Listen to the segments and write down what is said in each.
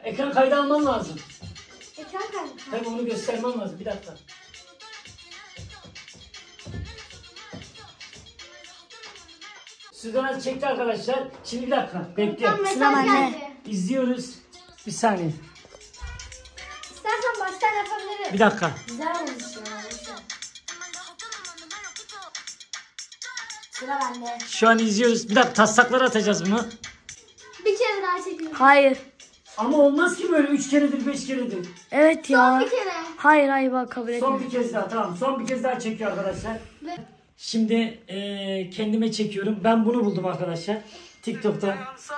Ekran kaydı alman lazım. Ekran kaydı. Tabii onu göstermem lazım. Bir dakika. Sudan az çekti arkadaşlar. Şimdi bir dakika. Bekle. Mesaj geldi. İzliyoruz. Bir saniye. İstersen baştan yapabilirim. Bir dakika. Güzel olmuş ya. Sıra bende. Şu an izliyoruz. Bir dakika taslaklara atacağız bunu. Bir kere daha çekiyorum. Hayır. Ama olmaz ki böyle 3 keredir 5 keredir. Evet ya. Son bir kere. Hayır bak kabul etmiyorum. Son bir kez daha tamam. Son bir kez daha çekiyor arkadaşlar. Ve Şimdi kendime çekiyorum. Ben bunu buldum arkadaşlar. TikTok'ta.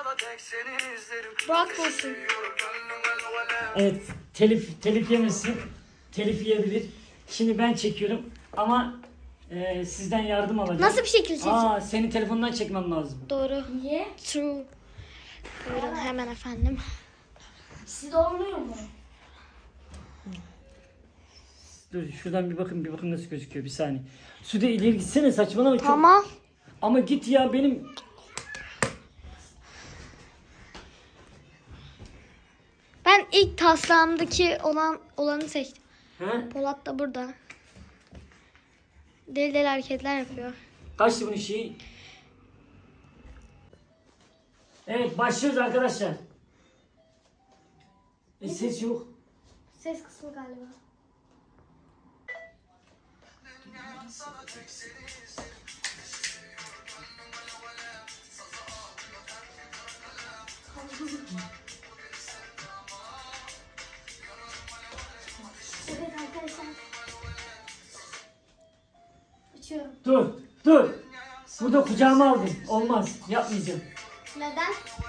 bak olsun. Evet. Telif yemesin. Telif yiyebilir. Şimdi ben çekiyorum. Ama sizden yardım alacağım. Nasıl bir şekilde çekeceğim? Senin telefonundan çekmem lazım. Doğru. Niye? True. Buyurun hemen efendim. Siz olmuyor mu? Dur şuradan bir bakın nasıl gözüküyor bir saniye. Sude ileri gitsene saçmalama çok. Tamam. Ama git ya benim. Ben ilk taslağımdaki olanı seçtim. He? Polat da burada. Deli deli hareketler yapıyor. Kaçtı bunun şeyi? Evet başlıyoruz arkadaşlar. Ses yok. Ses kısmı galiba. Evet arkadaşlar. Açıyorum. Dur. Burada kucağıma aldım. Olmaz. Yapmayacağım. Neden?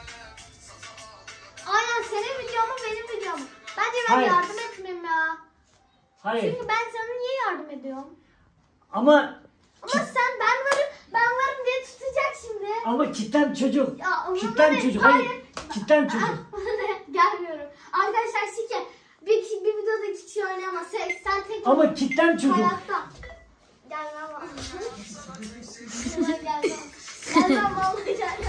Aynen senin videon mu benim videom mu? Bence ben Hayır. yardım etmeyeyim ya. Hayır. Çünkü ben sana niye yardım ediyorum? Ama Ben varım diye tutacak şimdi. ama kitlen çocuk. Ya, umurumda Kitlen değil. çocuk. Hayır. Hayır. Kitlen çocuk. Gelmiyorum. Arkadaşlar Sike bir videoda iki kişi oynayamaz. Sen tek Ama kitlen çocuk. hayatta. Gelmem ama. Gelmem vallahi gelmem.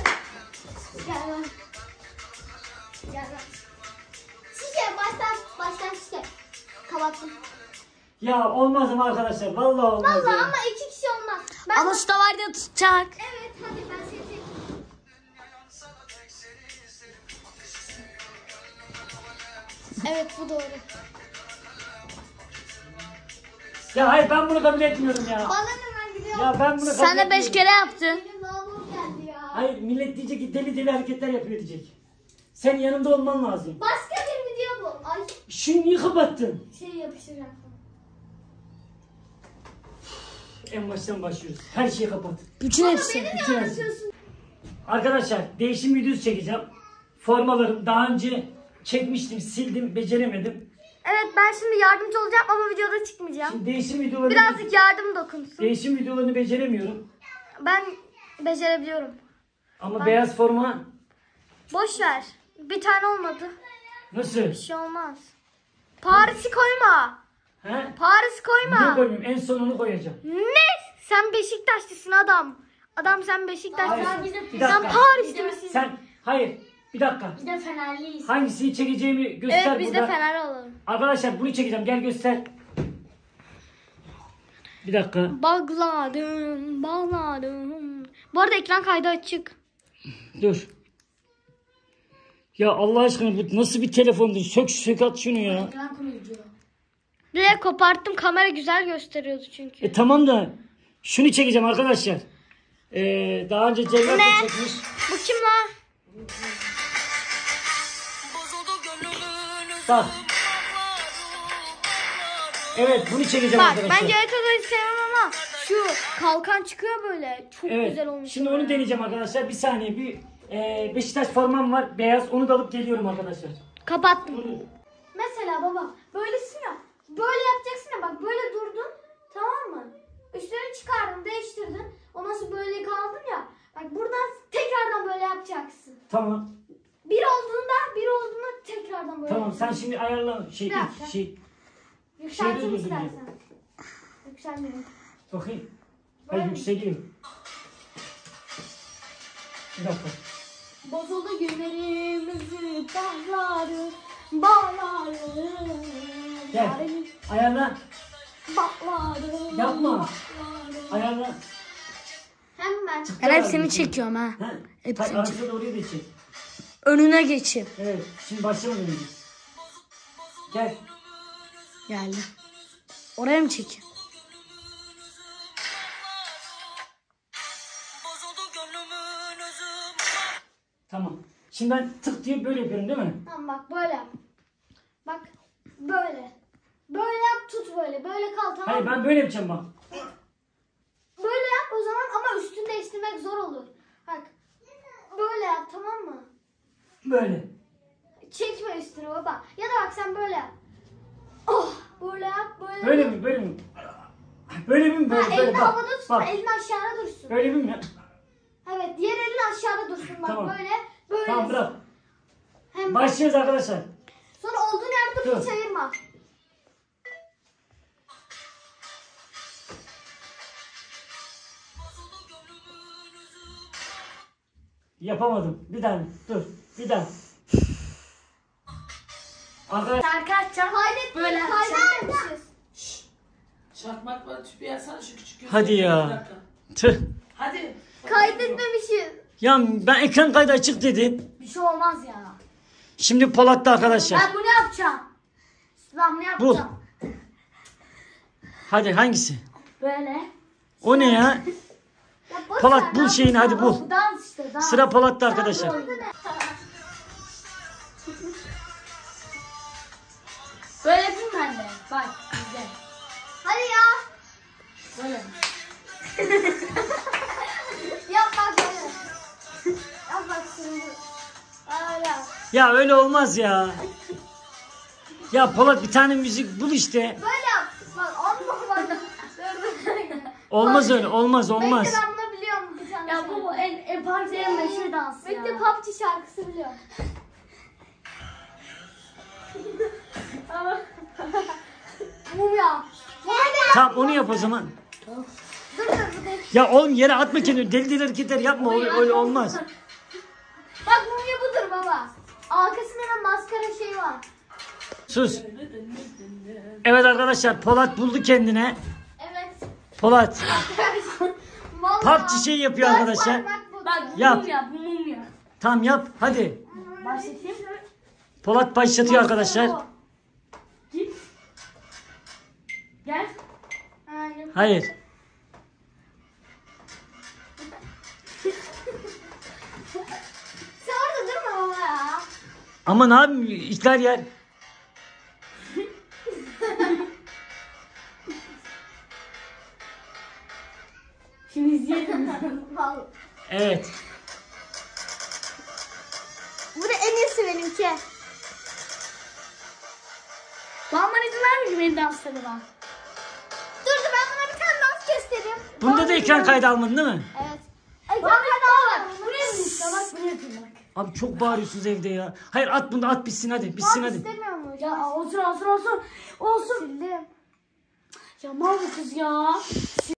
Gelmem. Sike baştan Sike. Kapattım. Ya olmaz ama arkadaşlar. Vallahi olmaz. Vallahi ya. ama iki kişi olmaz. Ama usta var diye tutacak. Evet hadi ben seni çekeyim. Evet bu doğru. Ya hayır ben bunu kabul etmiyorum ya. Bana hemen gidiyor. Ya ben bunu kabul Sen de etmiyorum. 5 kere yaptın. Benim lavabom geldi ya. Hayır millet diyecek ki deli hareketler yapıyor diyecek. Sen yanımda olman lazım. Başka bir video bu. Ay Şunu niye kapattın? şey yapıştıracağım. En baştan başlıyoruz. Her şeyi kapat. Bütün hepsi. Beni Bütün ne her- anlatıyorsun? Arkadaşlar değişim videosu çekeceğim. Formalarım daha önce çekmiştim, sildim, beceremedim. Evet ben şimdi yardımcı olacağım ama videoda çıkmayacağım. Şimdi değişim videolarını Birazcık yardım dokunsun. değişim videolarını beceremiyorum. Ben becerebiliyorum. Ama beyaz forma Boş ver. Bir tane olmadı. nasıl? Bir şey olmaz. Paris'i koyma. He? Paris Niye koyma. koymayayım? En son onu koyacağım. Ne? Sen Beşiktaşlısın adam. Adam sen Beşiktaşlısın. Hayır. bizim- Bir Sen dakika. Parisli misin? Sen hayır. Bir dakika. Biz de Fenerliyiz. Hangisini çekeceğimi göster Evet biz de burada. Fener olalım. Arkadaşlar bunu çekeceğim. Gel göster. Bir dakika. Bağladım. Bu arada ekran kaydı açık. Dur. Ya Allah aşkına bu nasıl bir telefondur? Sök at şunu ya. Ekran koruyucu. Direkt koparttım. Kamera güzel gösteriyordu çünkü. Tamam da şunu çekeceğim arkadaşlar. Daha önce Celal Ne? da çekmiş. Bu kim lan? Bak. Evet bunu çekeceğim Bak arkadaşlar. bence Eto'yu sevmem ama şu kalkan çıkıyor böyle. Çok Evet. güzel olmuş. Şimdi onu deneyeceğim arkadaşlar. Bir saniye bir Beşiktaş formam var. Beyaz. Onu da alıp geliyorum arkadaşlar. Kapattım. Mesela baba böylesin ya. Böyle yapacaksın ya bak böyle durdun. Tamam mı? Üstünü çıkardın değiştirdin. Ondan sonra böyle kaldın ya. Bak buradan tekrardan böyle yapacaksın. Tamam. Bir olduğunda tekrardan böyle Tamam sen yapacaksın. şimdi ayarla Bir dakika. Yükseltin şey istersen. Yükselmiyor. Bakayım. Böyle Hayır mi? yükseliyor. Bir dakika. Bozuldu günlerimizi dağları. Bağlarım. Gel. Ayarla. Bağlarım. Yapma. Ayarla. Hemen. Ben hepsini çekiyorum ha. Ha? Hepsini Bak arasında da oraya da çek. Önüne geçeyim. Evet. Şimdi başlamadan önce. Gel. Geldi. Oraya mı çekeyim? Tamam. Şimdi ben tık diye böyle yapıyorum değil mi? Tamam bak böyle yap. Bak böyle. Böyle yap tut böyle. Böyle kal tamam Hayır mı? ben böyle yapacağım bak. Böyle yap o zaman ama üstünü değiştirmek zor olur. Bak. Böyle yap tamam mı? Böyle. Çekme üstünü baba. Ya da bak sen böyle yap. Oh böyle yap böyle. Böyle yap. mi? Böyle mi? Böyle mi? Ha, Böyle, böyle. elini Bak. havada tutma. Bak. Elini aşağıda dursun. Böyle mi? Evet diğer elin aşağıda dursun bak Tamam. böyle. Böyle. Tamam bırak. Hem Başlıyoruz arkadaşlar. sonra olduğun yerde Dur. hiç ayırma. Yapamadım. Bir tane. Dur. Bir daha. Arkadaşlar. Arkadaşlar Böyle kaydetmemişiz. Çakmak var, tüpü yaksana şu küçük gözü. Hadi ya. Bir dakika. Tüh. Hadi. Kaydetmemişiz. Ya ben ekran kaydı açık dedim. Bir şey olmaz ya. Şimdi Polat'ta arkadaşlar. Ben bunu yapacağım. Ben bunu Bul. yapacağım. Hadi hangisi? Böyle. O ne ya? Ya boş Polat, ver, bul dans şeyini, işte, hadi bul. o Dans işte dans. Sıra Polat'ta arkadaşlar. Böyle yapayım ben de. Bak güzel. Hadi ya. Böyle. Yap bak böyle. Yap bak şimdi. Öyle. Ya öyle olmaz ya. Ya Polat bir tane müzik bul işte. Böyle yap. Bak olma bak. Dur dur. Olmaz öyle. Olmaz olmaz. Bekle ben bunu biliyorum bir tane. Ya bu en meşhur dans ya. Bekle PUBG şarkısı biliyorum. Mumya. Tamam onu yap o zaman. Dur dur bu değil. Ya oğlum yere atma kendini. Deli deli hareketler yapma. Öyle olmaz. Bak mumya budur baba. Arkasında da maskara şey var. Sus. Evet arkadaşlar Polat buldu kendine. Evet. Polat. Vallahi. PUBG şey yapıyor Dört arkadaşlar. parmak bu. Bak bu Yap. mumya, bu mumya. Tamam yap. Hadi. Başlatayım. Polat başlatıyor arkadaşlar. Git. Gel. Aynen. Hayır. Sen orada durma baba ya. Ama ne yapayım? İşler yer. Şimdi izleyelim. Vallahi. Evet. Bu da en iyisi benimki. Bana izin vermiyor beni danslarıma. Dur dur ben buna bir tane dans göstereyim. Bunda da ekran kaydı almadın değil mi? Evet. Bak daha var. Bu ne işte bak bunu yapayım bak. Abi çok bağırıyorsunuz evde ya. Hayır at bunu da at bitsin hadi. Bitsin hadi. İstemiyor mu? Ya olsun olsun olsun. Olsun. Sildim. Ya mal bu kız ya.